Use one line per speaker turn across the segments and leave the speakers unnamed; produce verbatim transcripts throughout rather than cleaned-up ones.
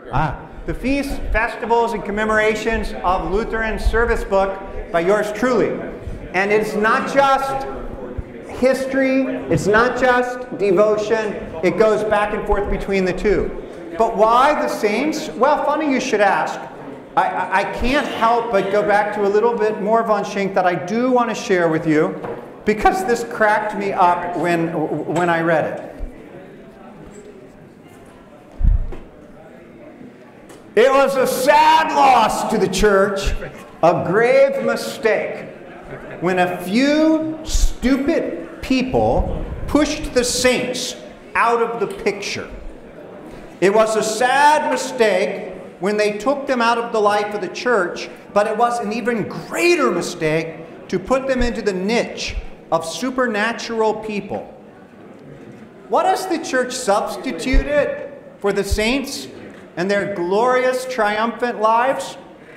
Ah, The Feasts, Festivals, and Commemorations of Lutheran Service book by yours truly. And it's not just history, it's not just devotion, it goes back and forth between the two. But why the saints? Well, funny you should ask. I, I can't help but go back to a little bit more von Schenk that I do want to share with you, because this cracked me up when, when I read it. It was a sad loss to the church, a grave mistake, when a few stupid people pushed the saints out of the picture. It was a sad mistake when they took them out of the life of the church, but it was an even greater mistake to put them into the niche of supernatural people. What has the church substituted for the saints and their glorious, triumphant lives?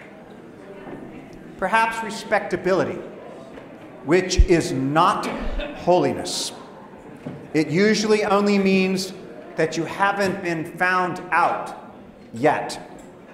Perhaps respectability, which is not holiness. It usually only means that you haven't been found out yet.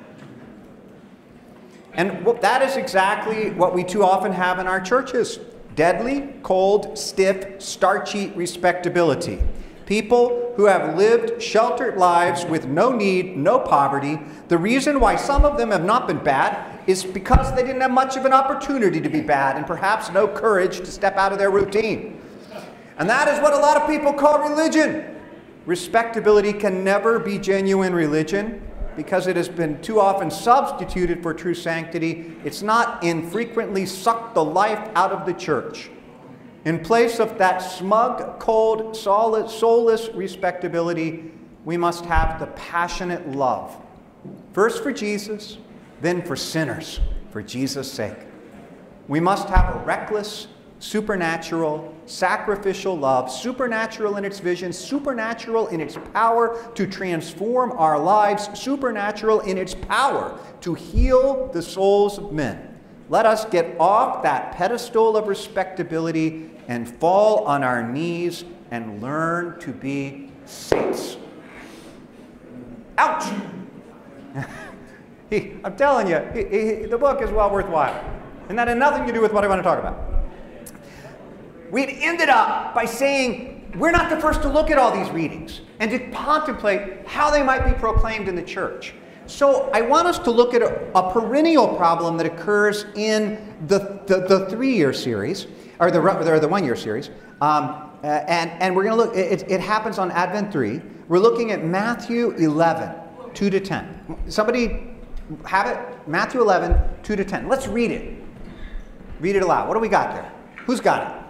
And that is exactly what we too often have in our churches. Deadly, cold, stiff, starchy respectability. People who have lived sheltered lives with no need, no poverty. The reason why some of them have not been bad is because they didn't have much of an opportunity to be bad, and perhaps no courage to step out of their routine. And that is what a lot of people call religion. Respectability can never be genuine religion because it has been too often substituted for true sanctity. It's not infrequently sucked the life out of the church. In place of that smug, cold, soulless respectability, we must have the passionate love. First for Jesus, then for sinners, for Jesus' sake. We must have a reckless, supernatural, sacrificial love, supernatural in its vision, supernatural in its power to transform our lives, supernatural in its power to heal the souls of men. Let us get off that pedestal of respectability and fall on our knees and learn to be saints. Ouch! he, I'm telling you, he, he, the book is well worthwhile. And that had nothing to do with what I want to talk about. We'd ended up by saying we're not the first to look at all these readings and to contemplate how they might be proclaimed in the church. So I want us to look at a, a perennial problem that occurs in the, the, the three-year series, or the, or the one-year series. Um, uh, and, and we're going to look, it, it happens on Advent three. We're looking at Matthew eleven, two to ten. Somebody have it? Matthew eleven, two to ten. Let's read it. Read it aloud. What do we got there? Who's got it?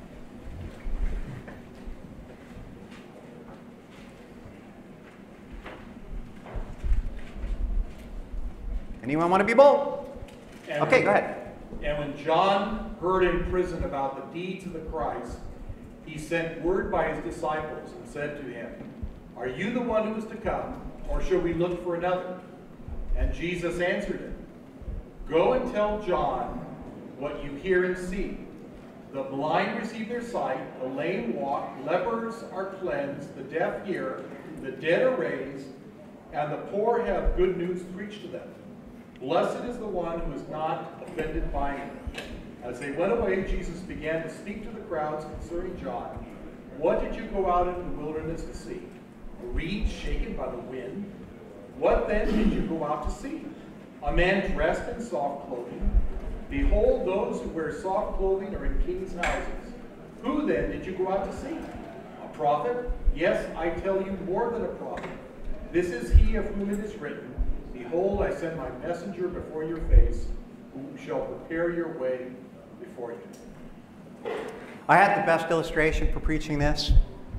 Anyone want to be bold?
And
okay,
when,
go ahead.
And when John heard in prison about the deeds of the Christ, he sent word by his disciples and said to him, "Are you the one who is to come, or shall we look for another?" And Jesus answered him, "Go and tell John what you hear and see. The blind receive their sight, the lame walk, lepers are cleansed, the deaf hear, the dead are raised, and the poor have good news preached to them. Blessed is the one who is not offended by him." As they went away, Jesus began to speak to the crowds concerning John. "What did you go out into the wilderness to see? A reed shaken by the wind? What then did you go out to see? A man dressed in soft clothing? Behold, those who wear soft clothing are in kings' houses. Who then did you go out to see? A prophet? Yes, I tell you, more than a prophet. This is he of whom it is written, Behold, I send my messenger before your face, who shall prepare your way before you."
I had the best illustration for preaching this.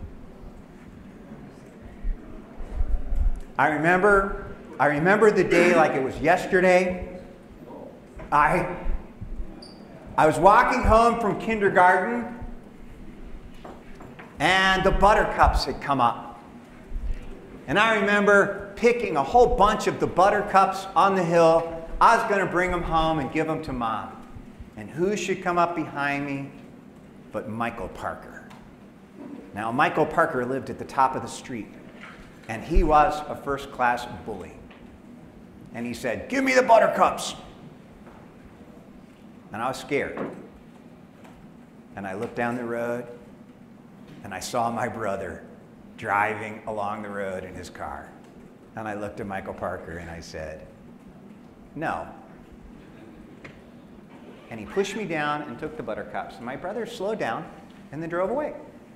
I remember, I remember the day like it was yesterday. I, I was walking home from kindergarten, and the buttercups had come up. And I remember picking a whole bunch of the buttercups on the hill. I was going to bring them home and give them to Mom. And who should come up behind me but Michael Parker. Now, Michael Parker lived at the top of the street, and he was a first-class bully. And he said, "Give me the buttercups." And I was scared. And I looked down the road, and I saw my brother driving along the road in his car. And I looked at Michael Parker and I said, "No." And he pushed me down and took the buttercups. And my brother slowed down and then drove away.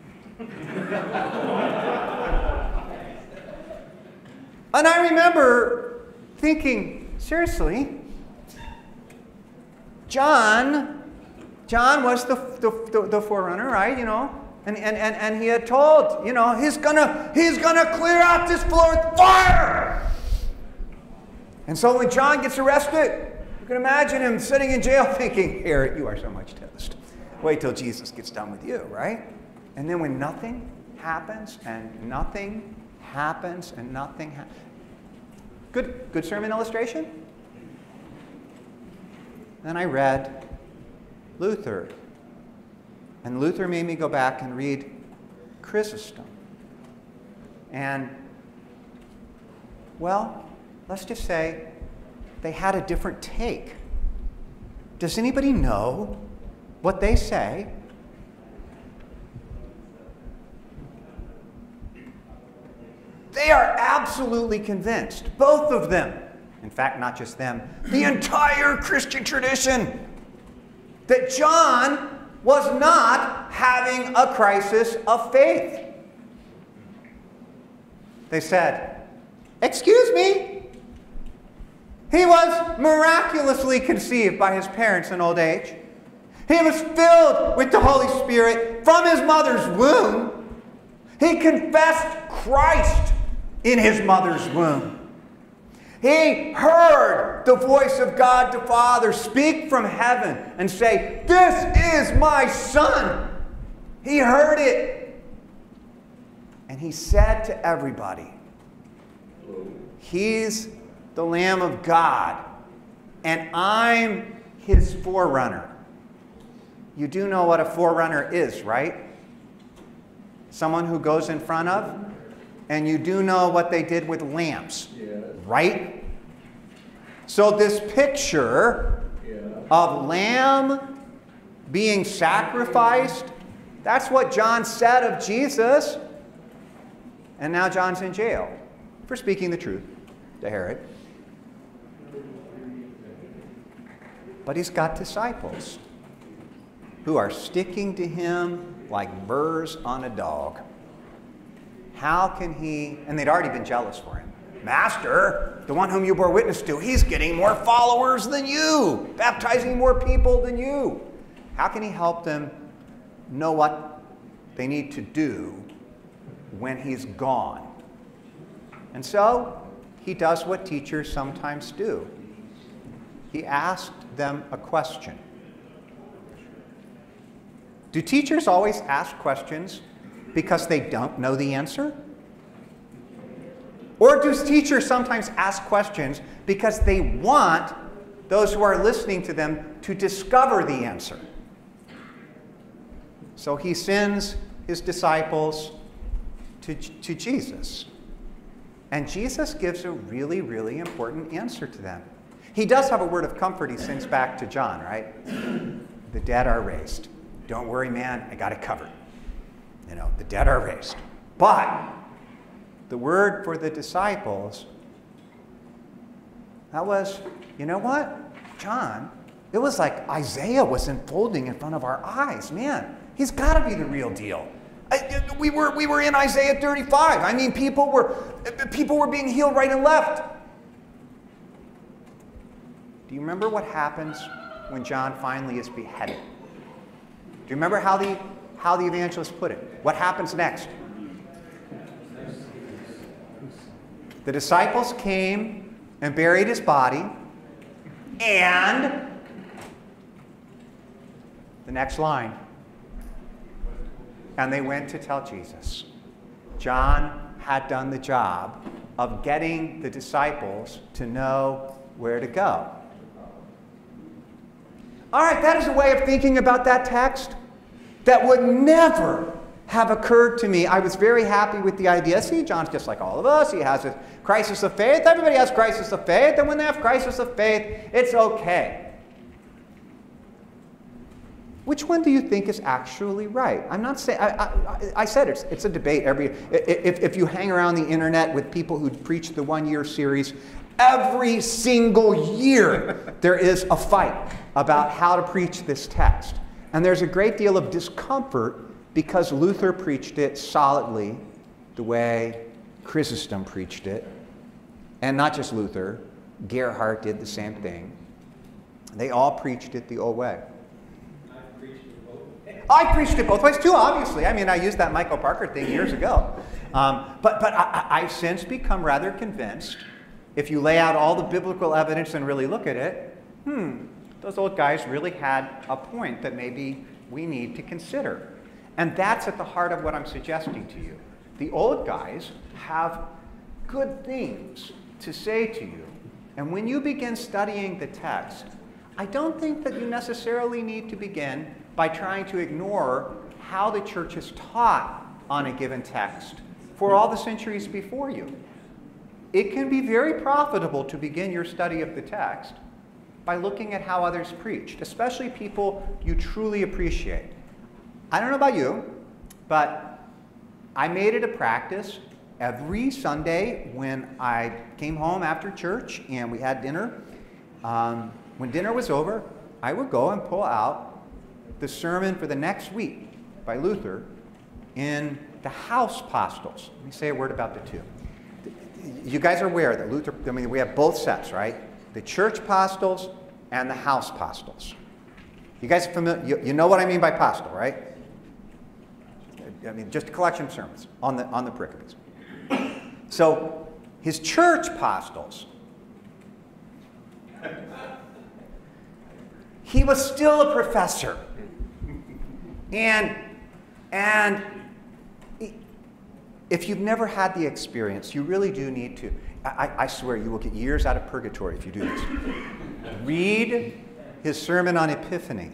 And I remember thinking, seriously, John, John was the, the, the, the forerunner, right? You know, and, and, and, and he had told, you know, he's gonna, he's gonna clear out this floor with fire. And so when John gets arrested, you can imagine him sitting in jail thinking, "Here, you are so much toast. Wait till Jesus gets done with you," right? And then when nothing happens and nothing happens and nothing happens. Good, good sermon illustration? Then I read Luther. And Luther made me go back and read Chrysostom. And, well, let's just say they had a different take. Does anybody know what they say? They are absolutely convinced, both of them, in fact, not just them, the entire Christian tradition, that John was not having a crisis of faith. They said, "Excuse me, he was miraculously conceived by his parents in old age. He was filled with the Holy Spirit from his mother's womb. He confessed Christ in his mother's womb. He heard the voice of God the Father speak from heaven and say, 'This is my Son.' He heard it. And he said to everybody, 'He's the Lamb of God, and I'm his forerunner.'" You do know what a forerunner is, right? Someone who goes in front of. And you do know what they did with lamps, yes, right? So this picture, yeah, of lamb being sacrificed, that's what John said of Jesus. And now John's in jail for speaking the truth to Herod. But he's got disciples who are sticking to him like burrs on a dog. How can he, and they'd already been jealous for him. "Master, the one whom you bore witness to, he's getting more followers than you, baptizing more people than you. How can he help them know what they need to do when he's gone?" And so he does what teachers sometimes do. He asked them a question. Do teachers always ask questions because they don't know the answer? Or do teachers sometimes ask questions because they want those who are listening to them to discover the answer? So he sends his disciples to, to Jesus. And Jesus gives a really, really important answer to them. He does have a word of comfort he sends back to John, right? "The dead are raised. Don't worry, man, I got it covered. You know, the dead are raised." But the word for the disciples, that was, you know what, John, it was like Isaiah was unfolding in front of our eyes. Man, he's got to be the real deal. I, we were we were in Isaiah thirty-five. I mean, people were people were being healed right and left. Do you remember what happens when John finally is beheaded? Do you remember how the how the evangelist put it? What happens next? The disciples came and buried his body, and the next line, and they went to tell Jesus. John had done the job of getting the disciples to know where to go. All right, that is a way of thinking about that text that would never, have occurred to me. I was very happy with the idea. See, John's just like all of us. He has a crisis of faith. Everybody has crisis of faith. And when they have crisis of faith, it's okay. Which one do you think is actually right? I'm not saying, I, I, I said it's, it's a debate. Every, if, if you hang around the internet with people who preach the one-year series, every single year there is a fight about how to preach this text. And there's a great deal of discomfort because Luther preached it solidly the way Chrysostom preached it. And not just Luther, Gerhard did the same thing. They all preached it the old way. I preached it both ways too, obviously. I mean, I used that Michael Parker thing years ago. Um, but but I, I've since become rather convinced, if you lay out all the biblical evidence and really look at it, hmm, those old guys really had a point that maybe we need to consider. And that's at the heart of what I'm suggesting to you. The old guys have good things to say to you. And when you begin studying the text, I don't think that you necessarily need to begin by trying to ignore how the church has taught on a given text for all the centuries before you. It can be very profitable to begin your study of the text by looking at how others preached, especially people you truly appreciate. I don't know about you, but I made it a practice every Sunday when I came home after church and we had dinner. Um, when dinner was over, I would go and pull out the sermon for the next week by Luther in the House Apostles. Let me say a word about the two. You guys are aware that Luther, I mean, we have both sets, right? The Church Apostles and the House Apostles. You guys are familiar, you, you know what I mean by apostle, right? I mean, just a collection of sermons on the, on the pericopes. So, his Church Apostles, he was still a professor. And, and if you've never had the experience, you really do need to. I, I swear you will get years out of purgatory if you do this. Read his sermon on Epiphany.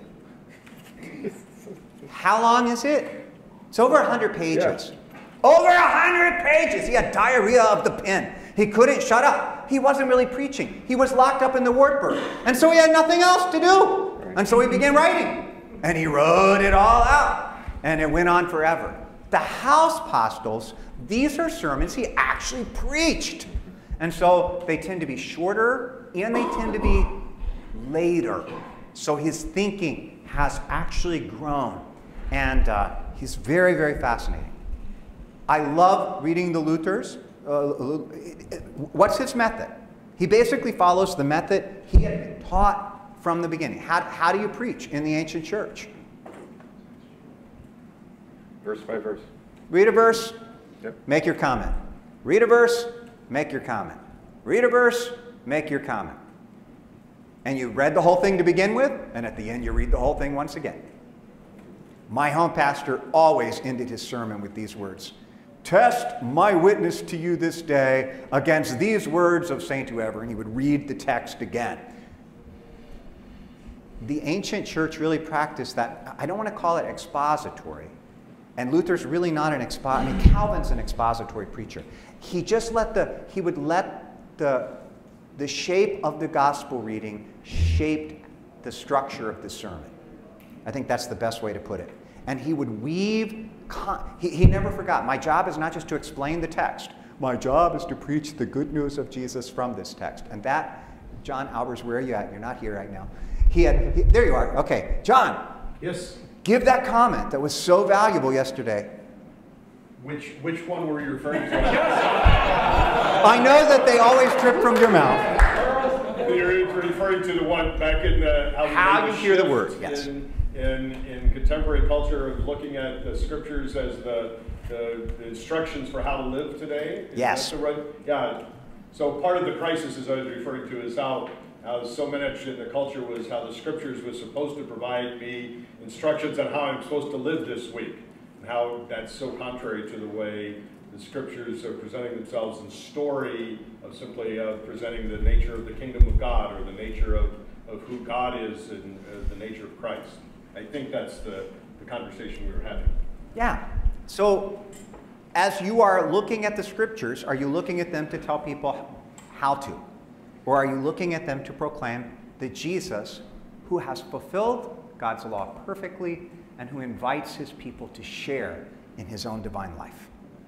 How long is it? It's over one hundred pages. Yeah. Over one hundred pages! He had diarrhea of the pen. He couldn't shut up. He wasn't really preaching. He was locked up in the Wartburg. And so he had nothing else to do. And so he began writing. And he wrote it all out. And it went on forever. The House Apostles, these are sermons he actually preached. And so they tend to be shorter and they tend to be later. So his thinking has actually grown. And uh, he's very, very fascinating. I love reading the Luthers. Uh, what's his method? He basically follows the method he had been taught from the beginning. How, how do you preach in the ancient church?
Verse by verse.
Read a verse,
yep.
Make your comment. Read a verse, make your comment. Read a verse, make your comment. And you read the whole thing to begin with, and at the end you read the whole thing once again. My home pastor always ended his sermon with these words. Test my witness to you this day against these words of Saint whoever, and he would read the text again. The ancient church really practiced that. I don't want to call it expository. And Luther's really not an expository. I mean, Calvin's an expository preacher. He just let the, he would let the, the shape of the gospel reading shape the structure of the sermon. I think that's the best way to put it. And he would weave, he, he never forgot, my job is not just to explain the text. My job is to preach the good news of Jesus from this text. And that, John Albers, where are you at? You're not here right now. He had, he, there you are. Okay, John.
Yes.
Give that comment that was so valuable yesterday.
Which which one were you referring to?
I know that they always trip from your mouth.
You're referring to the one back in the how,
how you hear the word. Yes.
In, in in contemporary culture of looking at the scriptures as the the, the instructions for how to live today. Is
yes.
That the right? Yeah. So part of the crisis, as I was referring to, is how. How so much in the culture was how the scriptures was supposed to provide me instructions on how I'm supposed to live this week, and how that's so contrary to the way the scriptures are presenting themselves in story of simply uh, presenting the nature of the kingdom of God or the nature of, of who God is and uh, the nature of Christ. I think that's the, the conversation we were having.
Yeah. So, as you are looking at the scriptures, are you looking at them to tell people how to? Or are you looking at them to proclaim that Jesus, who has fulfilled God's law perfectly and who invites his people to share in his own divine life?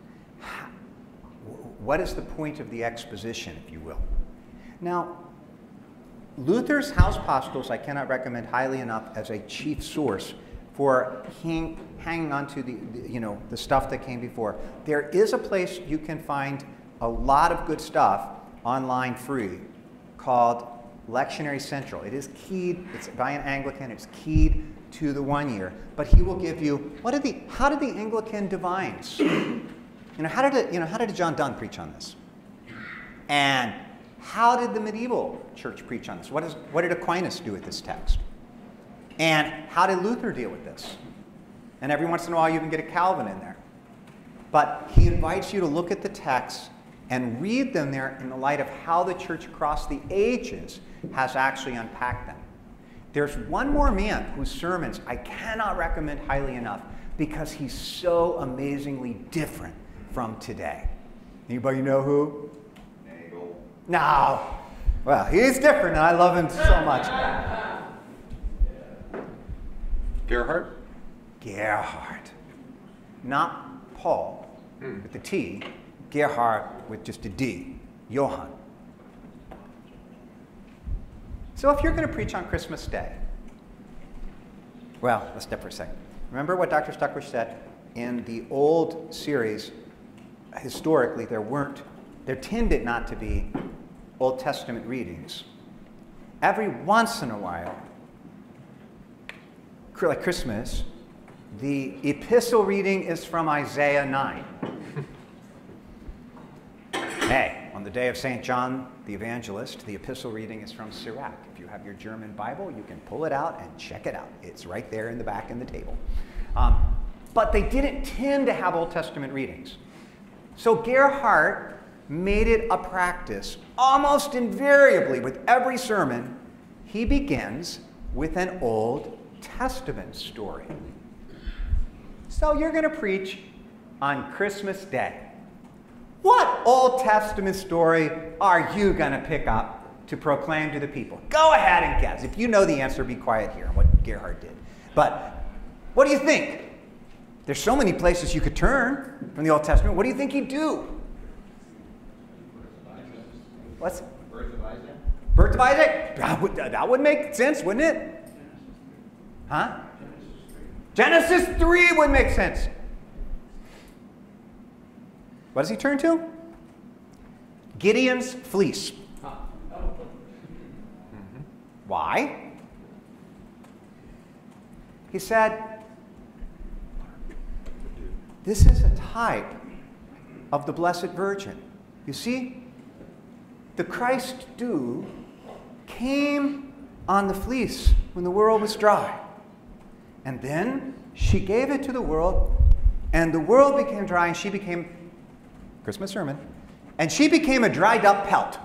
What is the point of the exposition, if you will? Now, Luther's House Apostles I cannot recommend highly enough as a chief source for hang, hanging on to the, the, you know, the stuff that came before. There is a place you can find a lot of good stuff online free called Lectionary Central. It is keyed, it's by an Anglican, it's keyed to the one year, but he will give you, what did the, how did the Anglican divines, you know, how did it, you know, how did John Donne preach on this? And how did the medieval church preach on this? What, is, what did Aquinas do with this text? And how did Luther deal with this? And every once in a while you can get a Calvin in there. But he invites you to look at the texts and read them there in the light of how the church across the ages has actually unpacked them. There's one more man whose sermons I cannot recommend highly enough because he's so amazingly different from today. Anybody know who? Nagel. No. Well, he's different and I love him so much.
Gerhard?
Gerhard. Not Paul mm. with the T, Gerhard with just a D, Johann. So if you're going to preach on Christmas Day, well, let's step for a second. Remember what Doctor Stuckwish said? In the old series, historically, there weren't, there tended not to be Old Testament readings. Every once in a while, like Christmas, the epistle reading is from Isaiah nine. Hey, on the day of Saint John the Evangelist, the epistle reading is from Sirach. If you have your German Bible, you can pull it out and check it out. It's right there in the back in the table. Um, but they didn't tend to have Old Testament readings. So Gerhard made it a practice, almost invariably with every sermon, he begins with an Old Testament story. So you're going to preach on Christmas Day. What Old Testament story are you going to pick up to proclaim to the people? Go ahead and guess. If you know the answer, be quiet here on what Gerhard did. But what do you think? There's so many places you could turn from the Old Testament. What do you think he'd do? What's
Birth of Isaac?
Birth of Isaac? That would, that would make sense, wouldn't it? Huh? Genesis three would make sense. What does he turn to? Gideon's fleece. Mm-hmm. Why? He said, this is a type of the Blessed Virgin. You see, the Christ dew came on the fleece when the world was dry. And then she gave it to the world, and the world became dry, and she became, Christmas sermon, and she became a dried up pelt.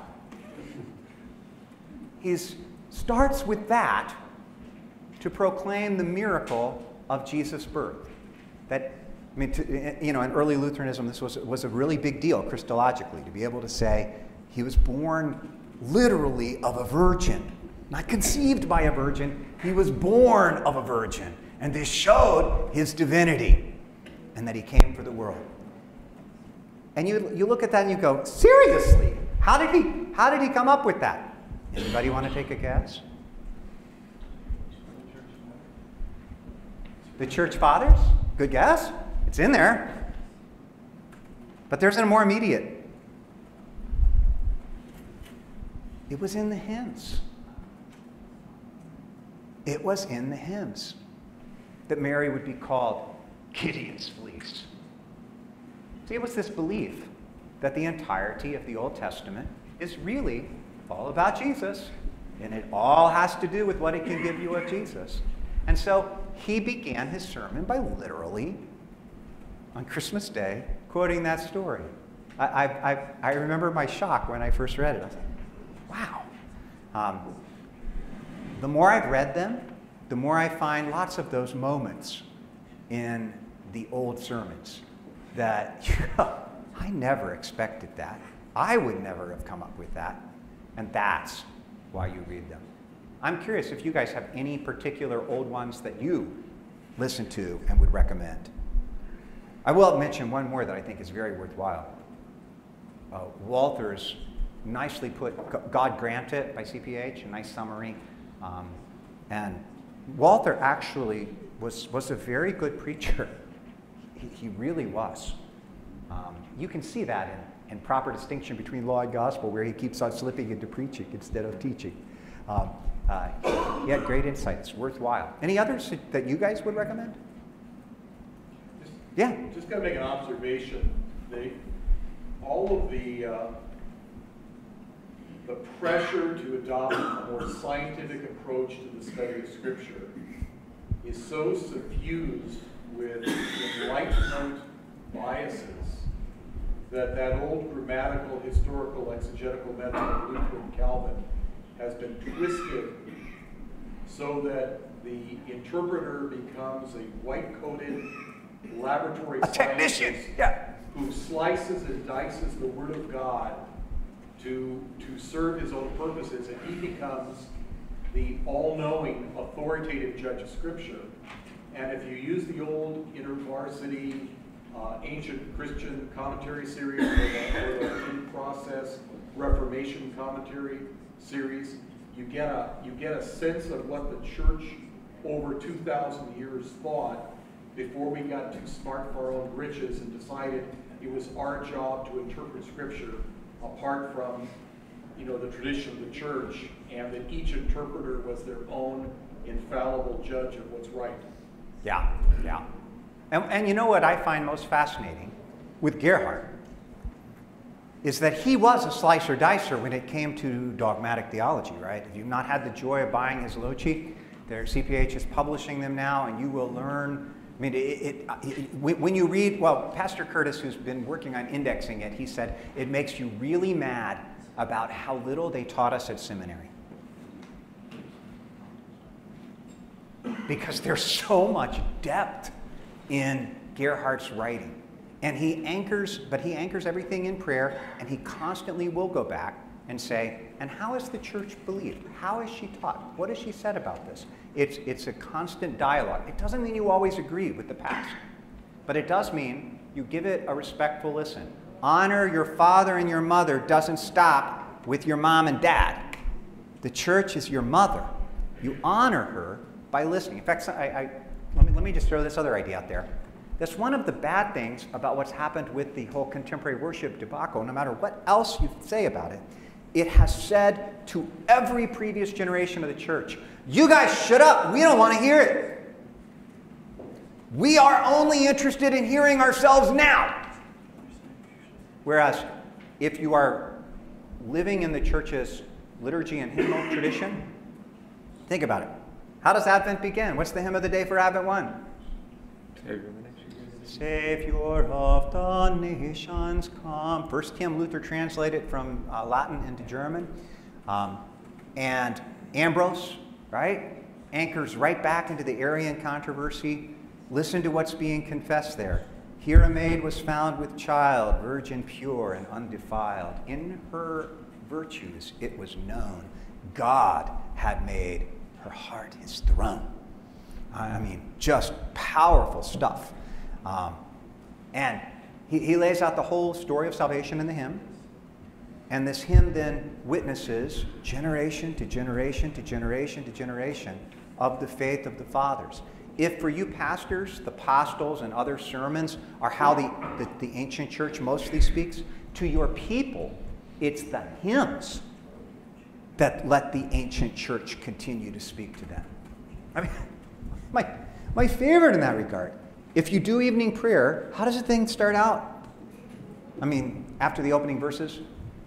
He starts with that to proclaim the miracle of Jesus' birth. That, I mean, to, you know, in early Lutheranism, this was, was a really big deal, Christologically, to be able to say he was born literally of a virgin, not conceived by a virgin, he was born of a virgin. And this showed his divinity and that he came for the world. And you, you look at that and you go, seriously, how did he, how did he come up with that? Anybody want to take a guess? The Church Fathers? Good guess. It's in there. But there's a more immediate. It was in the hymns. It was in the hymns that Mary would be called Gideon's fleece. See, it was this belief that the entirety of the Old Testament is really all about Jesus, and it all has to do with what it can give you of Jesus. And so he began his sermon by literally, on Christmas Day, quoting that story. I, I, I, I remember my shock when I first read it. I was like, wow. Um, the more I've read them, the more I find lots of those moments in the old sermons. that, you know, I never expected that. I would never have come up with that. And that's why you read them. I'm curious if you guys have any particular old ones that you listen to and would recommend. I will mention one more that I think is very worthwhile. Uh, Walther's nicely put, God Grant It by C P H, a nice summary. Um, and Walther actually was, was a very good preacher. He, he really was. Um, you can see that in, in Proper Distinction Between Law and Gospel, where he keeps on slipping into preaching instead of teaching. Um, uh, he had great insights, worthwhile. Any others that you guys would recommend?
Just,
yeah.
Just going to make an observation. They, all of the uh, the pressure to adopt a more scientific approach to the study of Scripture is so suffused with Enlightenment biases that that old grammatical, historical, exegetical method of Luther and Calvin has been twisted so that the interpreter becomes a white-coated laboratory
a technician,
scientist
yeah.
who slices and dices the Word of God to, to serve his own purposes, and he becomes the all-knowing, authoritative judge of Scripture. And if you use the old InterVarsity uh, ancient Christian commentary series or the, or the in-process Reformation commentary series, you get a you get a sense of what the church over two thousand years thought before we got too smart for our own britches and decided it was our job to interpret Scripture apart from, you know, the tradition of the church, and that each interpreter was their own infallible judge of what's right.
Yeah, yeah. And, and you know what I find most fascinating with Gerhard is that he was a slicer dicer when it came to dogmatic theology, right? If you've not had the joy of buying his Loci, their C P H is publishing them now, and you will learn. I mean, it, it, it, when you read, well, Pastor Curtis, who's been working on indexing it, he said it makes you really mad about how little they taught us at seminary. Because there's so much depth in Gerhard's writing. And he anchors, but he anchors everything in prayer, and he constantly will go back and say, and how has the church believed? How has she taught? What has she said about this? It's, it's a constant dialogue. It doesn't mean you always agree with the past, but it does mean you give it a respectful listen. Honor your father and your mother doesn't stop with your mom and dad. The church is your mother. You honor her by listening. In fact, I, I, let, me, let me just throw this other idea out there. That's one of the bad things about what's happened with the whole contemporary worship debacle. No matter what else you say about it, it has said to every previous generation of the church, you guys shut up, we don't want to hear it. We are only interested in hearing ourselves now. Whereas if you are living in the church's liturgy and hymnal tradition, think about it. How does Advent begin? What's the hymn of the day for Advent one? Savior of the nations, come. First hymn Luther translated from uh, Latin into German. Um, and Ambrose, right, anchors right back into the Arian controversy. Listen to what's being confessed there. Here a maid was found with child, virgin pure and undefiled. In her virtues it was known God had made her heart his throne. I mean, just powerful stuff. Um, and he, he lays out the whole story of salvation in the hymn. And this hymn then witnesses generation to generation to generation to generation of the faith of the fathers. If for you pastors, the apostles and other sermons are how the, the, the ancient church mostly speaks, to your people, it's the hymns that let the ancient church continue to speak to them. I mean, my, my favorite in that regard. If you do evening prayer, how does the thing start out? I mean, after the opening verses?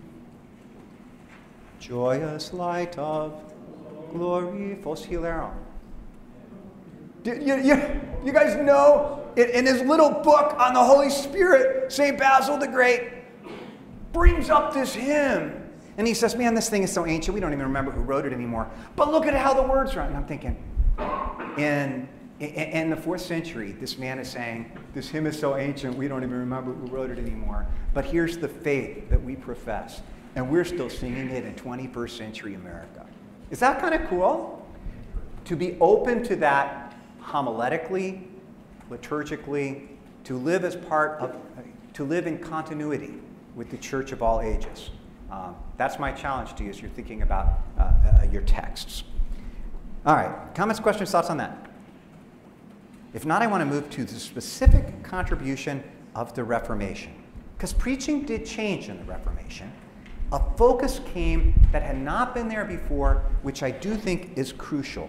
Joyous light of glory fossilero. You, you, you guys know, in, in his little book on the Holy Spirit, Saint Basil the Great brings up this hymn. And he says, man, this thing is so ancient, we don't even remember who wrote it anymore. But look at how the words run. And I'm thinking, in in the fourth century, this man is saying, this hymn is so ancient, we don't even remember who wrote it anymore. But here's the faith that we profess. And we're still singing it in twenty-first century America. Is that kind of cool? To be open to that homiletically, liturgically, to live as part of, to live in continuity with the church of all ages. Um, that's my challenge to you as you're thinking about uh, uh, your texts. All right, comments, questions, thoughts on that? If not, I want to move to the specific contribution of the Reformation. Because preaching did change in the Reformation. A focus came that had not been there before, which I do think is crucial.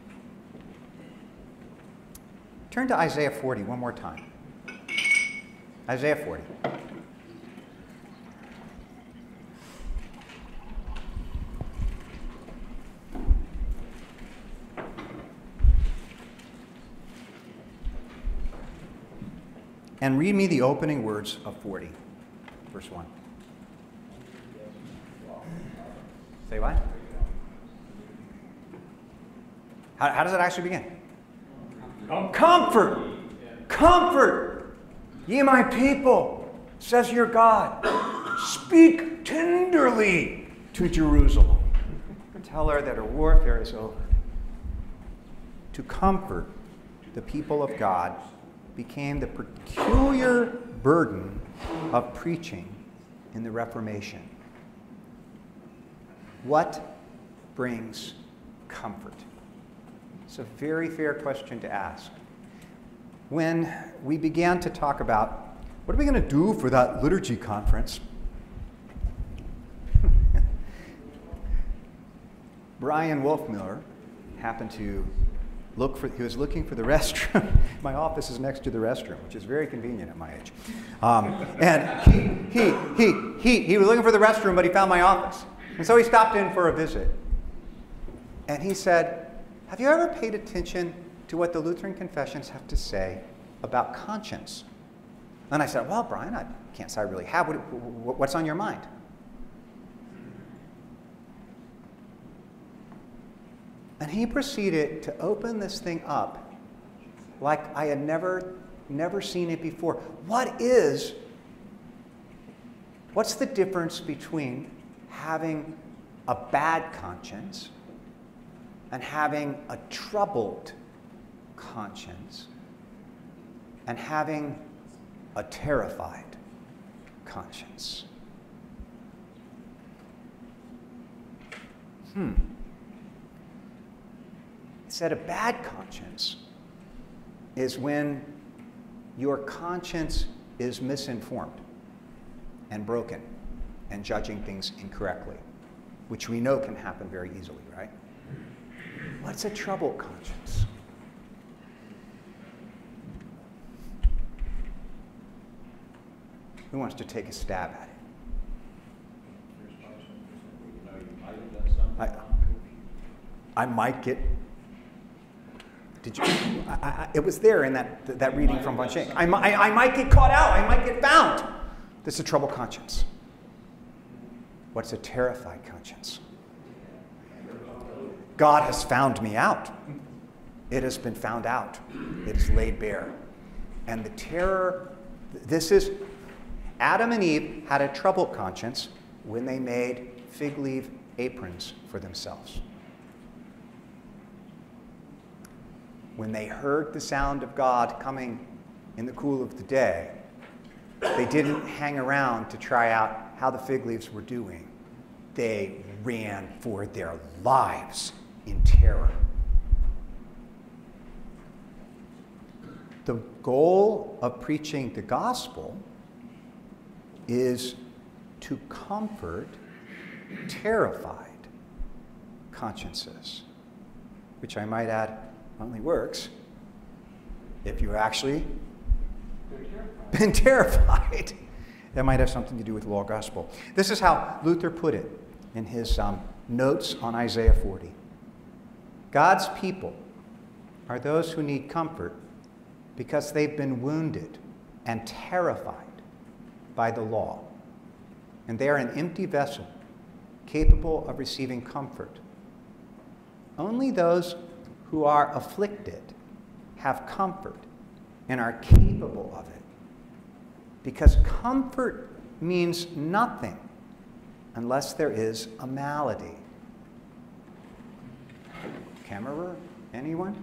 Turn to Isaiah forty one more time. Isaiah forty. And read me the opening words of forty, verse one. Say what? How, how does it actually begin? Comfort. Comfort! Comfort! Ye my people, says your God. Speak tenderly to Jerusalem. Tell her that her warfare is over. To comfort the people of God became the peculiar burden of preaching in the Reformation. What brings comfort? It's a very fair question to ask. When we began to talk about what are we going to do for that liturgy conference, Brian Wolfmiller happened to look for, he was looking for the restroom. My office is next to the restroom, which is very convenient at my age. Um, and he, he, he, he, he was looking for the restroom, but he found my office. And so he stopped in for a visit. And he said, have you ever paid attention to what the Lutheran confessions have to say about conscience? And I said, well, Brian, I can't say I really have. What, what's on your mind? And he proceeded to open this thing up like I had never, never seen it before. What is, what's the difference between having a bad conscience and having a troubled conscience and having a terrified conscience? Hmm. He said a bad conscience is when your conscience is misinformed and broken and judging things incorrectly, which we know can happen very easily, right? What's a troubled conscience? Who wants to take a stab at it? I, I might get. Did you? I, I, it was there in that that reading from Von Schenck. I, I, I might get caught out. I might get found. This is a troubled conscience. What's a terrified conscience? God has found me out. It has been found out. It is laid bare. And the terror, this is, Adam and Eve had a troubled conscience when they made fig leaf aprons for themselves. When they heard the sound of God coming in the cool of the day, they didn't hang around to try out how the fig leaves were doing. They ran for their lives in terror. The goal of preaching the gospel is to comfort terrified consciences, which I might add only works if you've actually been terrified. That might have something to do with the law gospel. This is how Luther put it in his um, notes on Isaiah forty. God's people are those who need comfort because they've been wounded and terrified by the law. And they are an empty vessel capable of receiving comfort. Only those who are afflicted have comfort and are capable of it. Because comfort means nothing unless there is a malady. Kammerer? Anyone?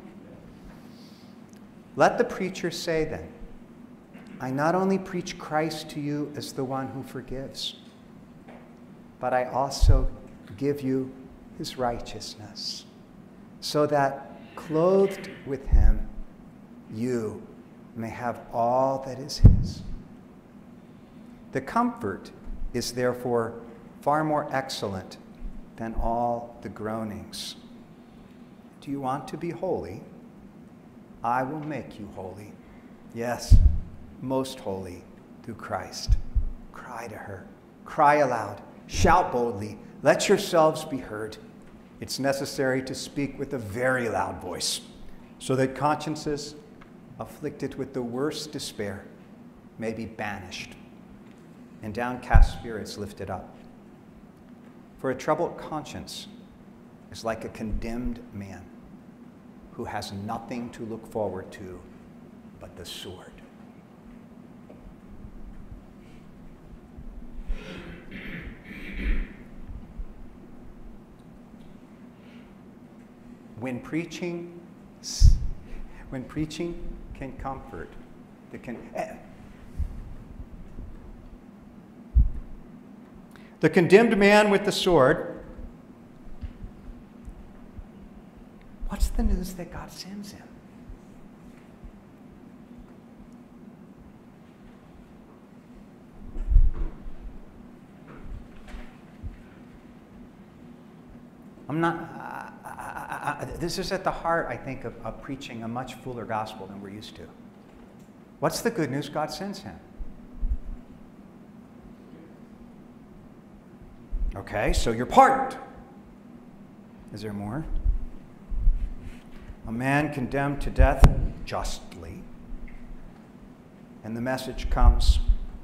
Let the preacher say then, I not only preach Christ to you as the one who forgives, but I also give you his righteousness, so that, clothed with him, you may have all that is his. The comfort is therefore far more excellent than all the groanings. Do you want to be holy? I will make you holy. Yes, most holy through Christ. Cry to her. Cry aloud. Shout boldly. Let yourselves be heard. It's necessary to speak with a very loud voice, so that consciences afflicted with the worst despair may be banished, and downcast spirits lifted up. For a troubled conscience is like a condemned man who has nothing to look forward to but the sword. When preaching, when preaching can comfort, the can, eh. the condemned man with the sword, what's the news that God sends him? I'm not, uh, I, I, I, this is at the heart, I think, of, of preaching a much fuller gospel than we're used to. What's the good news God sends him? Okay, so you're pardoned. Is there more? A man condemned to death justly, and the message comes,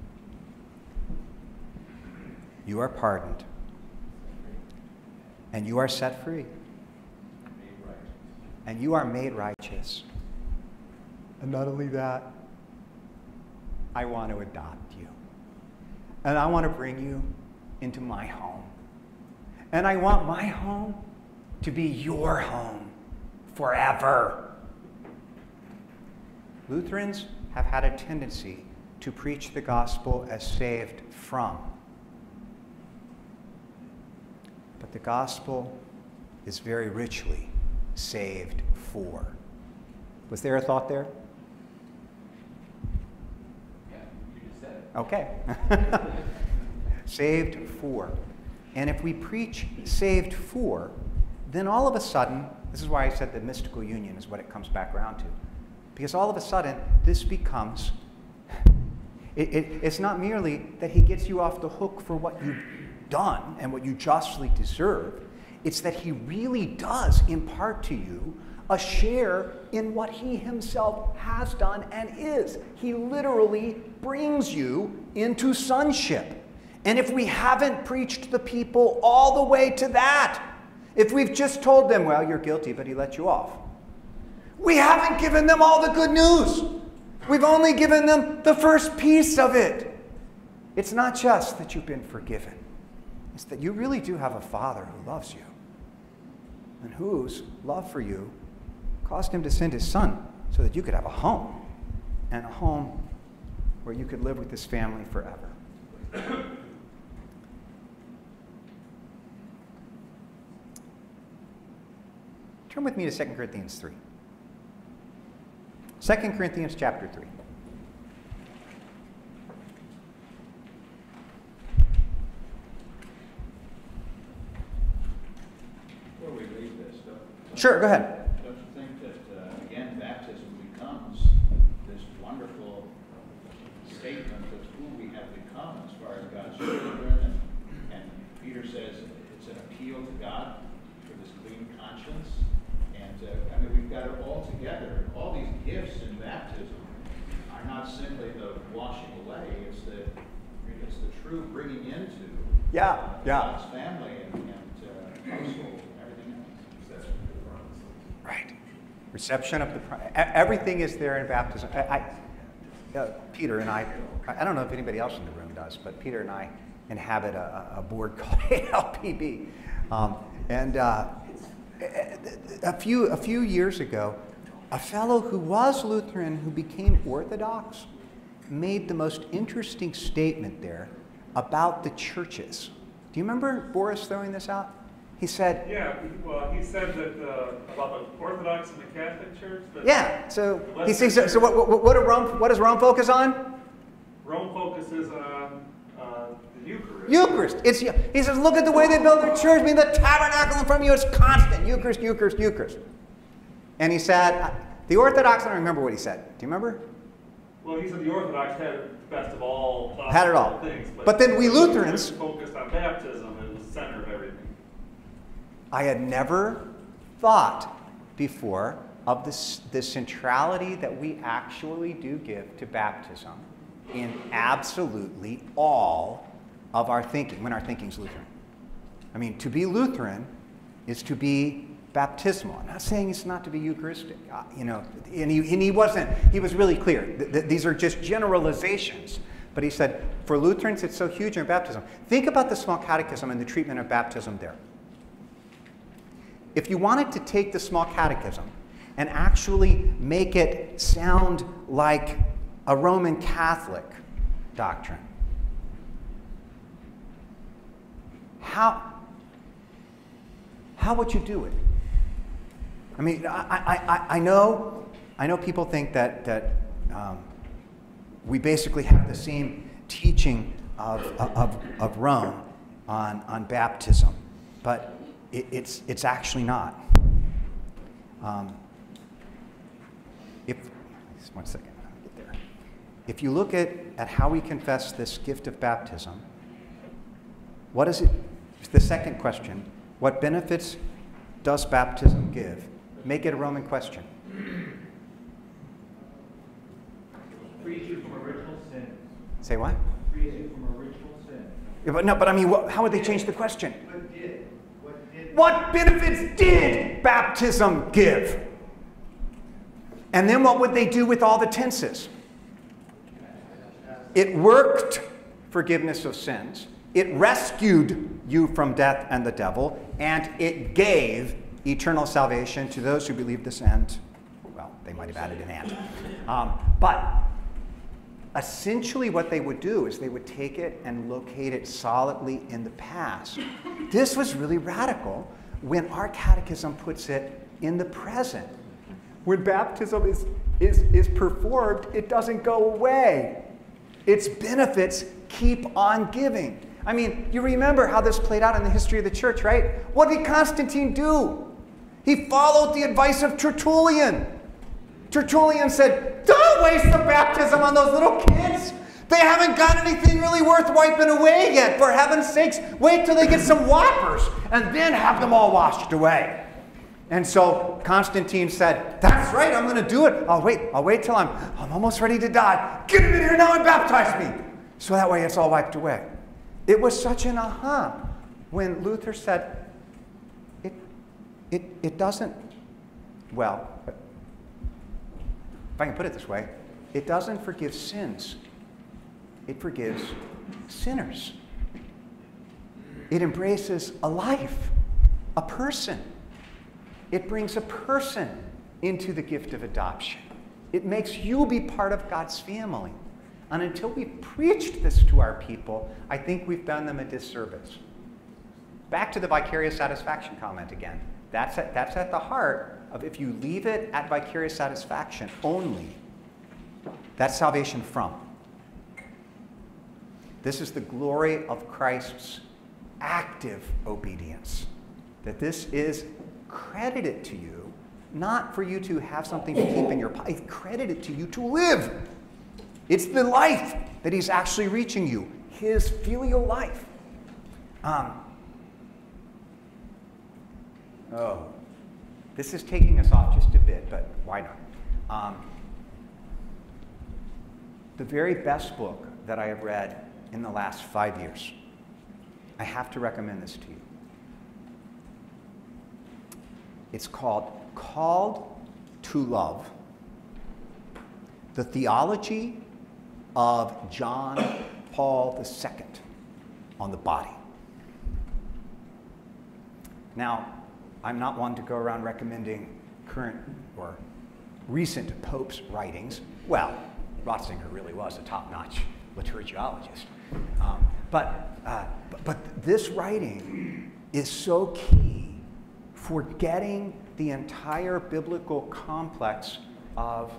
you are pardoned, and you are set free, and you are made righteous. And not only that, I want to adopt you, and I want to bring you into my home, and I want my home to be your home forever. Lutherans have had a tendency to preach the gospel as saved from. But the gospel is very richly saved for. Was there a thought there?
Yeah, you just said it.
Okay. Saved for. And if we preach saved for, then all of a sudden, this is why I said the mystical union is what it comes back around to. Because all of a sudden, this becomes, it, it, it's not merely that he gets you off the hook for what you've done and what you justly deserve. It's that he really does impart to you a share in what he himself has done and is. He literally brings you into sonship. And if we haven't preached the people all the way to that, if we've just told them, well, you're guilty, but he let you off, we haven't given them all the good news. We've only given them the first piece of it. It's not just that you've been forgiven. It's that you really do have a Father who loves you, and whose love for you caused him to send his Son so that you could have a home, and a home where you could live with this family forever. Turn with me to Second Corinthians three. Second Corinthians chapter three.
Before we read this, don't,
Sure, go ahead.
don't you think that, uh, again, baptism becomes this wonderful statement of who we have become as far as God's children, and, and Peter says it's an appeal to God for this clean conscience. And uh, I mean, we've got it all together. All these gifts in baptism are not simply the washing away. It's the it's the true bringing into
Yeah,
uh,
yeah.
God's family and, and uh, household and everything else. That's
Right. Reception of the, everything is there in baptism. I, I, uh, Peter and I, I don't know if anybody else in the room does, but Peter and I inhabit a, a board called A L P B. Um, and uh, a, few, a few years ago, a fellow who was Lutheran who became Orthodox made the most interesting statement there about the churches. Do you remember Boris throwing this out? He said,
yeah, well, he said that uh, about the Orthodox and the Catholic Church. That
yeah, so he says, so, so what, what, what, do Rome, what does Rome focus on?
Rome focuses on uh, the Eucharist.
Eucharist. It's, he says, look at the way they build their church. I mean, the tabernacle in front of you is constant. Eucharist, Eucharist, Eucharist. And he said, the Orthodox, I don't remember what he said. Do you remember?
Well, he said the Orthodox had the best of all
had it all.
things. But,
but then we Lutherans
focused on baptism as the center of everything.
I had never thought before of this, the centrality that we actually do give to baptism in absolutely all of our thinking, when our thinking's Lutheran. I mean, to be Lutheran is to be baptismal. I'm not saying it's not to be Eucharistic, uh, you know, and he, and he wasn't, he was really clear. Th th these are just generalizations. But he said, for Lutherans, it's so huge in baptism. Think about the Small Catechism and the treatment of baptism there. If you wanted to take the Small Catechism and actually make it sound like a Roman Catholic doctrine, how, how would you do it? I mean, I, I, I, know, I know people think that, that um, we basically have the same teaching of, of, of Rome on, on baptism, but it, it's, it's actually not. Um, if, just one second, let me get there. If you look at, at how we confess this gift of baptism, what is it? The second question, what benefits does baptism give? Make it a Roman question.
Frees you from original sin.
Say what?
Frees you from original sin.
Yeah, but no, but I mean, what, how would they change the question?
What did? What did?
What benefits did baptism give? And then what would they do with all the tenses? It worked forgiveness of sins. It rescued you from death and the devil, and it gave eternal salvation to those who believe this and, well, they might have added an and. Um, but essentially what they would do is they would take it and locate it solidly in the past. This was really radical when our catechism puts it in the present. When baptism is, is, is performed, it doesn't go away. Its benefits keep on giving. I mean, you remember how this played out in the history of the church, right? What did Constantine do? He followed the advice of Tertullian. Tertullian said, don't waste the baptism on those little kids. They haven't got anything really worth wiping away yet. For heaven's sakes, wait till they get some whoppers and then have them all washed away. And so Constantine said, that's right, I'm going to do it. I'll wait. I'll wait till I'm, I'm almost ready to die. Get him in here now and baptize me. So that way it's all wiped away. It was such an aha when Luther said, it, it, it doesn't, well, if I can put it this way, it doesn't forgive sins. It forgives sinners. It embraces a life, a person. It brings a person into the gift of adoption. It makes you be part of God's family. And until we've preached this to our people, I think we've done them a disservice. Back to the vicarious satisfaction comment again. That's at, that's at the heart of if you leave it at vicarious satisfaction only, that's salvation from. This is the glory of Christ's active obedience. That this is credited to you, not for you to have something to keep in your pocket. It's credited to you to live. It's the life that he's actually reaching you, his filial life. Um, oh, this is taking us off just a bit, but why not? Um, the very best book that I have read in the last five years, I have to recommend this to you. It's called Called to love the theology of John Paul the Second on the body. Now, I'm not one to go around recommending current or recent popes' writings. Well, Ratzinger really was a top-notch liturgiologist. Um, but, uh, but, but this writing is so key for getting the entire biblical complex of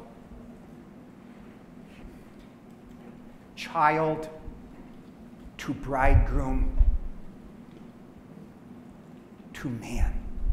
child to bridegroom to man.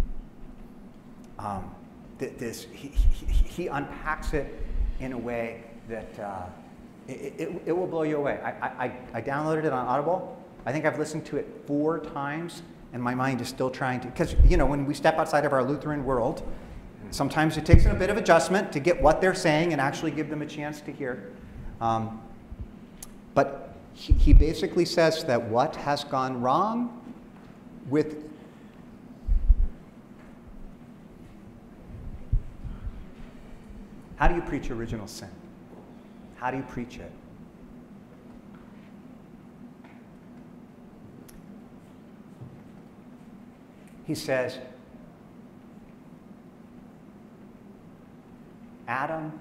Um, th this he, he, he unpacks it in a way that uh, it, it, it will blow you away. I, I, I downloaded it on Audible. I think I've listened to it four times, and my mind is still trying to, because, you know, when we step outside of our Lutheran world, sometimes it takes a bit of adjustment to get what they're saying and actually give them a chance to hear. Um, but he, he basically says that what has gone wrong with how do you preach original sin? How do you preach it? He says, Adam,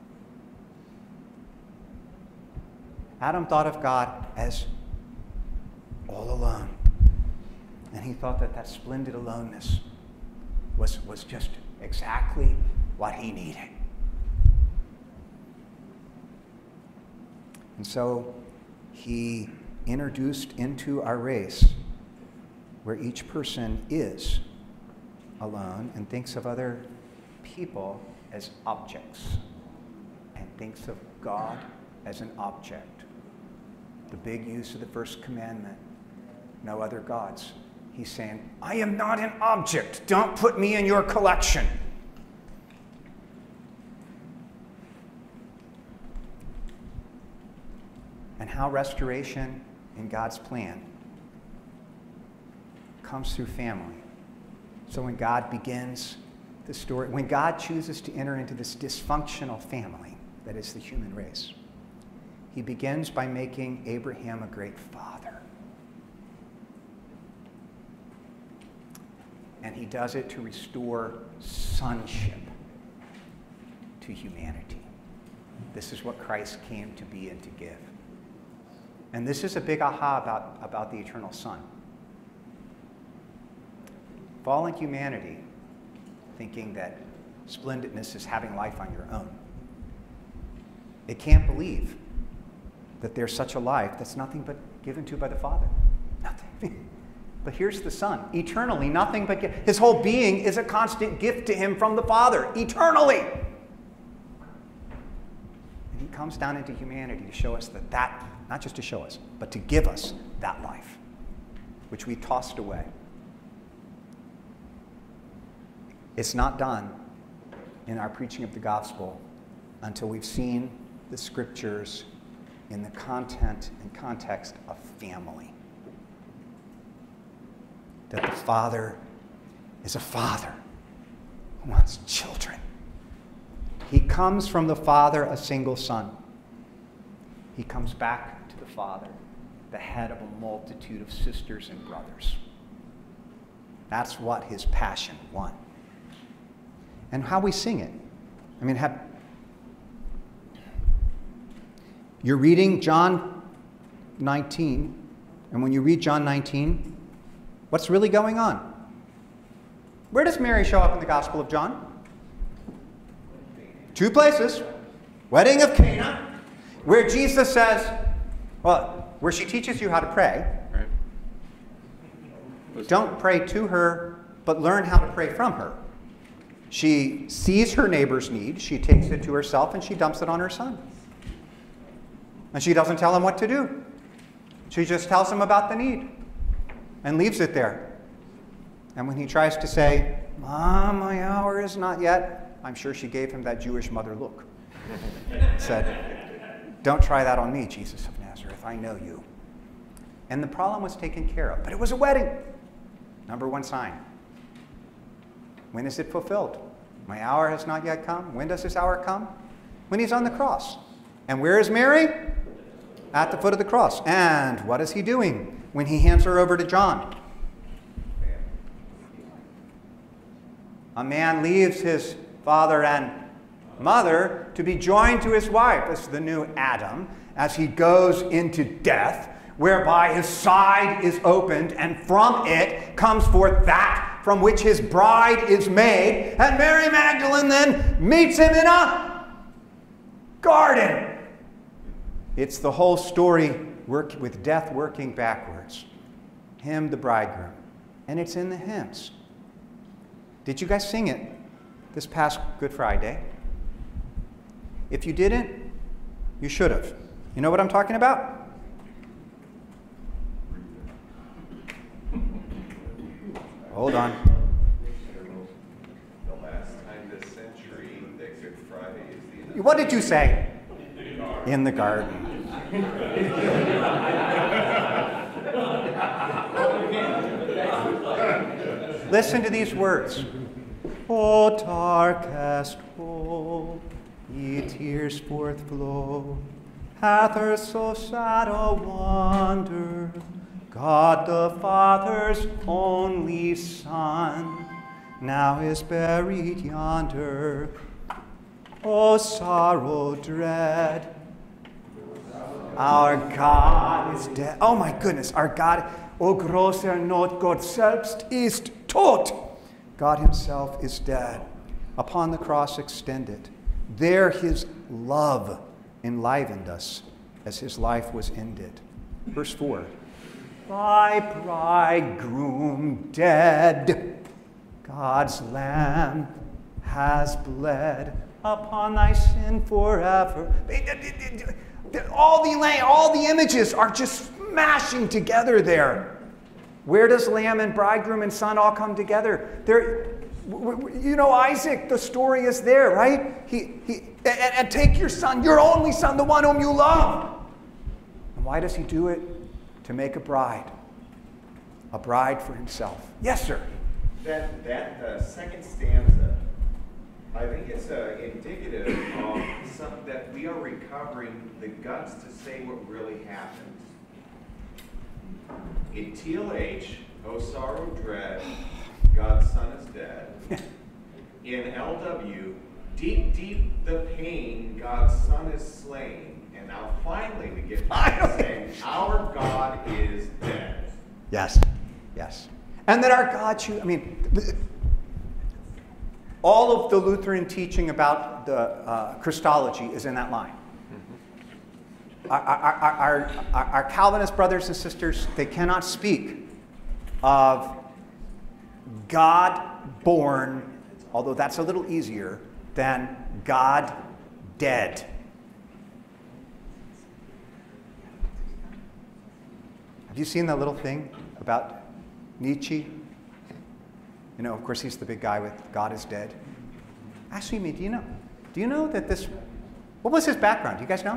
Adam thought of God as all alone. And he thought that that splendid aloneness was, was just exactly what he needed. And so he introduced into our race where each person is alone and thinks of other people as objects and thinks of God as an object. The big use of the first commandment, no other gods. He's saying, I am not an object. Don't put me in your collection. And how restoration in God's plan comes through family. So when God begins the story, when God chooses to enter into this dysfunctional family that is the human race, he begins by making Abraham a great father. And he does it to restore sonship to humanity. This is what Christ came to be and to give. And this is a big aha about, about the eternal Son. Fallen humanity, thinking that splendidness is having life on your own, it can't believe that there's such a life that's nothing but given to by the Father. Nothing. But here's the Son, eternally, nothing but gift. His whole being is a constant gift to him from the Father, eternally. And he comes down into humanity to show us that that, not just to show us, but to give us that life, which we tossed away. It's not done in our preaching of the gospel until we've seen the scriptures in the content and context of family. That the Father is a father who wants children. He comes from the Father, a single Son. He comes back to the Father, the head of a multitude of sisters and brothers. That's what his passion won. And how we sing it. I mean, have, you're reading John nineteen, and when you read John nineteen, what's really going on? Where does Mary show up in the Gospel of John? Two places. Wedding of Cana, where Jesus says, well, where she teaches you how to pray. Right. Don't pray to her, but learn how to pray from her. She sees her neighbor's need, she takes it to herself, and she dumps it on her son. And she doesn't tell him what to do. She just tells him about the need and leaves it there. And when he tries to say, Mom, my hour is not yet, I'm sure she gave him that Jewish mother look. Said, don't try that on me, Jesus of Nazareth, I know you. And the problem was taken care of. But it was a wedding. Number one sign. When is it fulfilled? My hour has not yet come. When does his hour come? When he's on the cross. And where is Mary? At the foot of the cross. And what is he doing when he hands her over to John? A man leaves his father and mother to be joined to his wife. This is the new Adam, as he goes into death, whereby his side is opened, and from it comes forth that from which his bride is made. And Mary Magdalene then meets him in a garden. It's the whole story work, with death working backwards. Him, the bridegroom. And it's in the hymns. Did you guys sing it this past Good Friday? If you didn't, you should have. You know what I'm talking about? Hold on.
The last time this century that Good Friday is the...
What did you say? In the garden. Listen to these words. O darkest hope, ye tears forth flow, hath her so sad a wonder, God the Father's only Son, now is buried yonder. O sorrow dread, our God is dead. Oh my goodness, our God, o großer Not, Gott selbst ist tot. God himself is dead, upon the cross extended. There his love enlivened us as his life was ended. Verse four. Thy bridegroom dead, God's Lamb has bled upon thy sin forever. All the, all the images are just smashing together there. Where does Lamb and bridegroom and son all come together? There, you know, Isaac, the story is there, right? He, he, and, and take your son, your only son, the one whom you love. And why does he do it? To make a bride. A bride for himself. Yes, sir.
That, that uh, second stanza, I think it's uh, indicative of some, that we are recovering the guts to say what really happened. In T L H, O sorrow dread, God's Son is dead. In L W, deep, deep the pain, God's Son is slain. And now finally we get to saying, our God is dead.
Yes, yes. And that our God, should, I mean, all of the Lutheran teaching about the uh, Christology is in that line. Our, our, our, our, our Calvinist brothers and sisters, they cannot speak of God born, although that's a little easier, than God dead. Have you seen that little thing about Nietzsche? You know, of course, he's the big guy with God is dead. Actually, me, do you know? Do you know that this, what was his background? Do you guys know?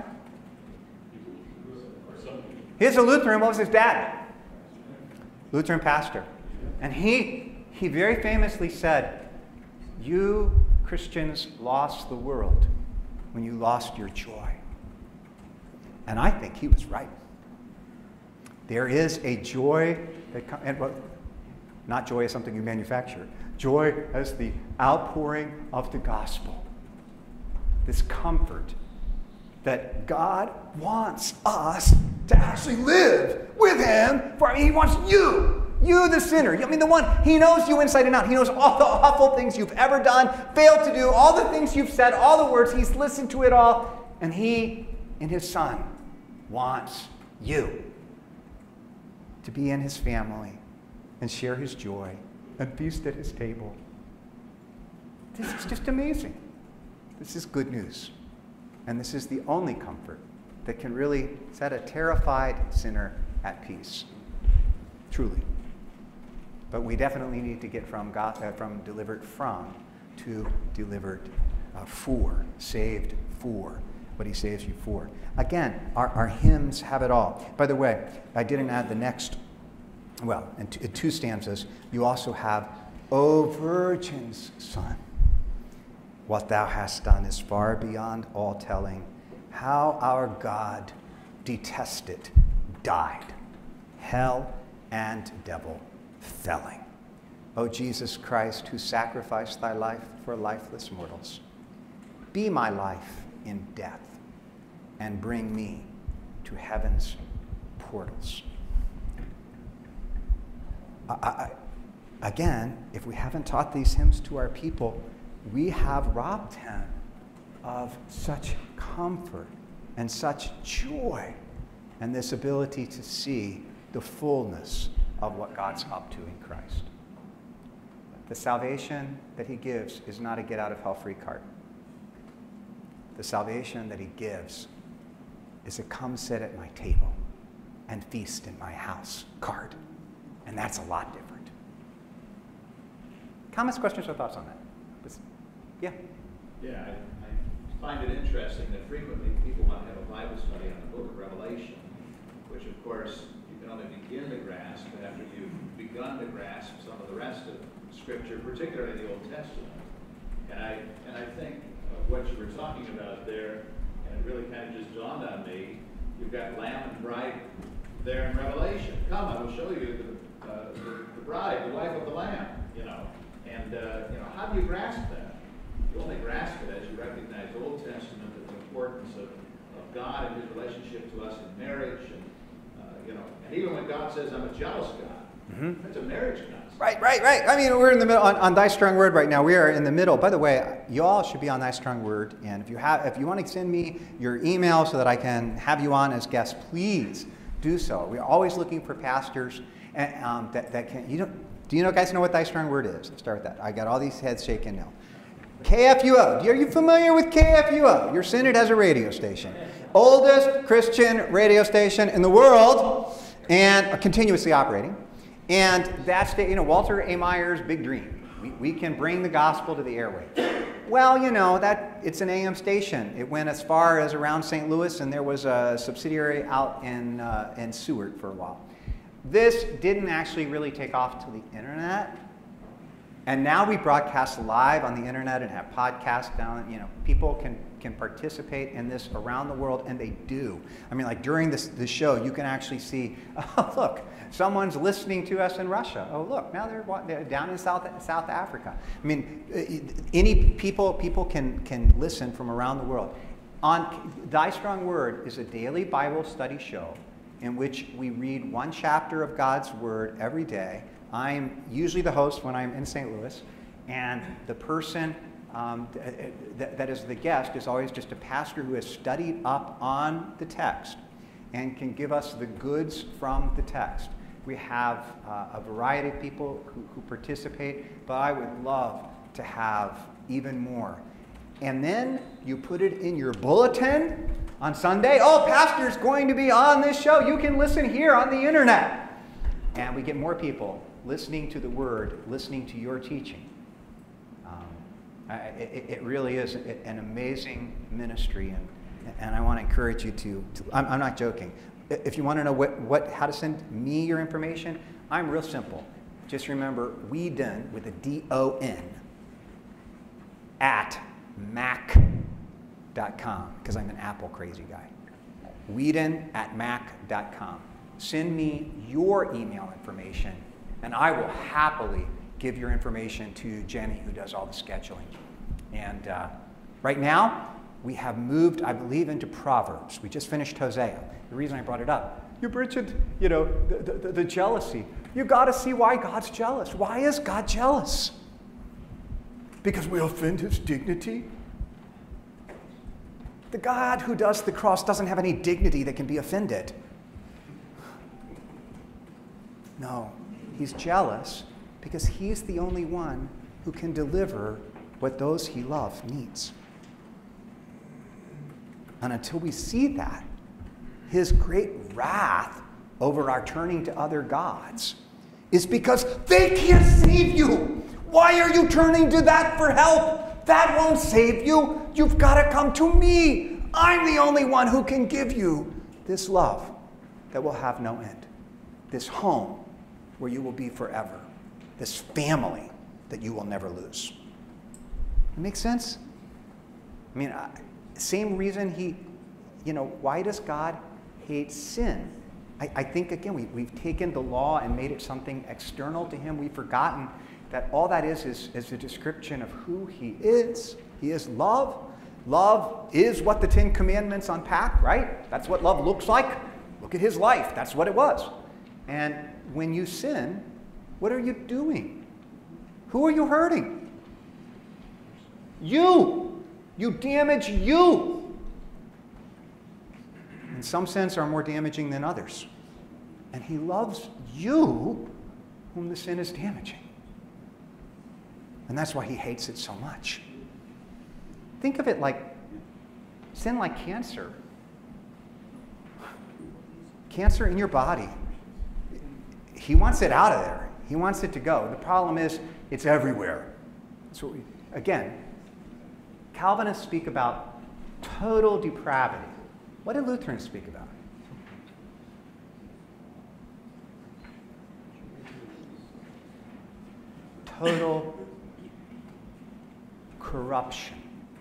He's a Lutheran. What was his dad? Lutheran pastor. And he, he very famously said, you Christians lost the world when you lost your joy. And I think he was right. There is a joy that comes, and well, not joy as something you manufacture. Joy as the outpouring of the gospel. This comfort that God wants us to actually live with him. For he wants you, you the sinner. I mean, the one, he knows you inside and out. He knows all the awful things you've ever done, failed to do, all the things you've said, all the words. He's listened to it all. And he, in his Son, wants you to be in his family and share his joy and feast at his table. This is just amazing. This is good news. And this is the only comfort that can really set a terrified sinner at peace. Truly. But we definitely need to get from God, uh, from delivered from to delivered uh, for, saved for what he saves you for. Again, our, our hymns have it all. By the way, I didn't add the next, well, in, t- in two stanzas, you also have, O Virgin's Son. what thou hast done is far beyond all telling. How our God detested, died, hell and devil felling. O Jesus Christ, who sacrificed thy life for lifeless mortals, be my life in death, and bring me to heaven's portals. I, I, again, if we haven't taught these hymns to our people, we have robbed him of such comfort and such joy and this ability to see the fullness of what God's up to in Christ. The salvation that he gives is not a get-out-of-hell-free card. The salvation that he gives is a come sit at my table and feast in my house card. And that's a lot different. Comments, questions, or thoughts on that? This, yeah?
Yeah, I, I find it interesting that frequently people want to have a Bible study on the book of Revelation, which of course you can only begin to grasp after you've begun to grasp some of the rest of Scripture, particularly the Old Testament. And I, and I think of what you were talking about there, and it really kind of just dawned on me. You've got Lamb and Bride there in Revelation. Come, I will show you the, uh, the, the bride, the wife of the Lamb, you know. And, uh, you know, how do you grasp that? You only grasp it as you recognize Old Testament and the importance of, of God and his relationship to us in marriage. And, uh, you know, and even when God says, I'm a jealous God, mm-hmm. that's a marriage concept.
Right, right, right. I mean, we're in the middle on, on Thy Strong Word right now. We are in the middle. By the way, you all should be on Thy Strong Word. And if you have, if you want to send me your email so that I can have you on as guests, please do so. We're always looking for pastors and, um, that, that can, you know, do you know, guys know what Thy Strong Word is? Let's start with that. I got all these heads shaking now. K F U O. Are you familiar with K F U O? Your synod has a radio station. Oldest Christian radio station in the world and continuously operating. And that's the, you know, Walter A. Meyer's big dream. We, we can bring the gospel to the airwaves. Well, you know, that it's an A M station. It went as far as around Saint Louis, and there was a subsidiary out in, uh, in Seward for a while. This didn't actually really take off to the internet. And now we broadcast live on the internet and have podcasts down. You know, people can, can participate in this around the world, and they do. I mean, like during this, this show, you can actually see, oh, look, someone's listening to us in Russia. Oh, look, now they're, they're down in South, South Africa. I mean, any people, people can, can listen from around the world. On Thy Strong Word is a daily Bible study show in which we read one chapter of God's Word every day. I'm usually the host when I'm in Saint Louis, and the person um, th that is the guest is always just a pastor who has studied up on the text and can give us the goods from the text. We have uh, a variety of people who, who participate, but I would love to have even more. And then you put it in your bulletin on Sunday. Oh, pastor's going to be on this show. You can listen here on the internet. And we get more people listening to the Word, listening to your teaching. Um, I, it, it really is an amazing ministry, and, and I want to encourage you to, to I'm, I'm not joking. If you want to know what, what, how to send me your information, I'm real simple. Just remember Weedon with a D O N at mac dot com, because I'm an Apple crazy guy. Weedon at mac dot com. Send me your email information, and I will happily give your information to Jenny, who does all the scheduling. And uh, right now, we have moved, I believe, into Proverbs. We just finished Hosea. The reason I brought it up, you mentioned, you know, the, the, the jealousy. You got to see why God's jealous. Why is God jealous? Because we offend his dignity? The God who does the cross doesn't have any dignity that can be offended. No, he's jealous because he's the only one who can deliver what those he loves needs. And until we see that, his great wrath over our turning to other gods is because they can't save you. Why are you turning to that for help? That won't save you. You've got to come to me. I'm the only one who can give you this love that will have no end, this home where you will be forever, this family that you will never lose. It makes sense? I mean, uh, same reason he, you know, why does God hate sin? I, I think, again, we, we've taken the law and made it something external to him. We've forgotten that all that is, is is a description of who he is. He is love. Love is what the Ten Commandments unpack, right? That's what love looks like. Look at his life. That's what it was. And when you sin, what are you doing? Who are you hurting? You. You damage you. In some sense, are more damaging than others. And he loves you, whom the sin is damaging. And that's why he hates it so much. Think of it like sin like cancer. Cancer in your body. He wants it out of there. He wants it to go. The problem is it's everywhere. So we, again, Calvinists speak about total depravity. What do Lutherans speak about? Total corruption.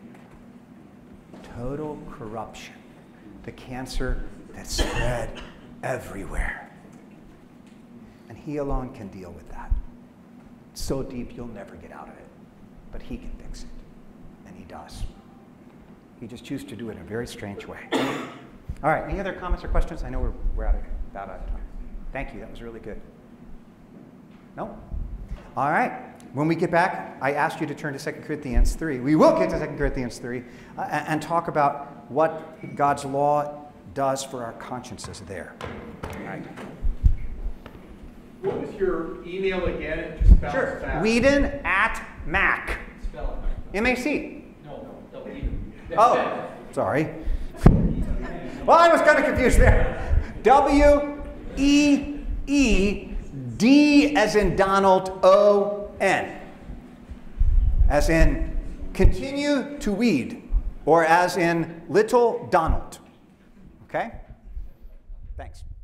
Total corruption. The cancer that spread everywhere. And he alone can deal with that. It's so deep you'll never get out of it. But he can fix it. And he does. He just chooses to do it in a very strange way. All right, any other comments or questions? I know we're, we're out of, about out of time. Thank you, that was really good. No? All right. When we get back, I asked you to turn to Second Corinthians three. We will get to Second Corinthians three uh, and talk about what God's law does for our consciences there. All right.
What was your email again? It just bounced
Sure.
back.
Weedon at Mac.
Spell it.
M A C.
No, no, Weedon.
Oh, sorry. Well, I was kind of confused there. W E E D as in Donald, O N. As in continue to weed, or as in little Donald. Okay? Thanks.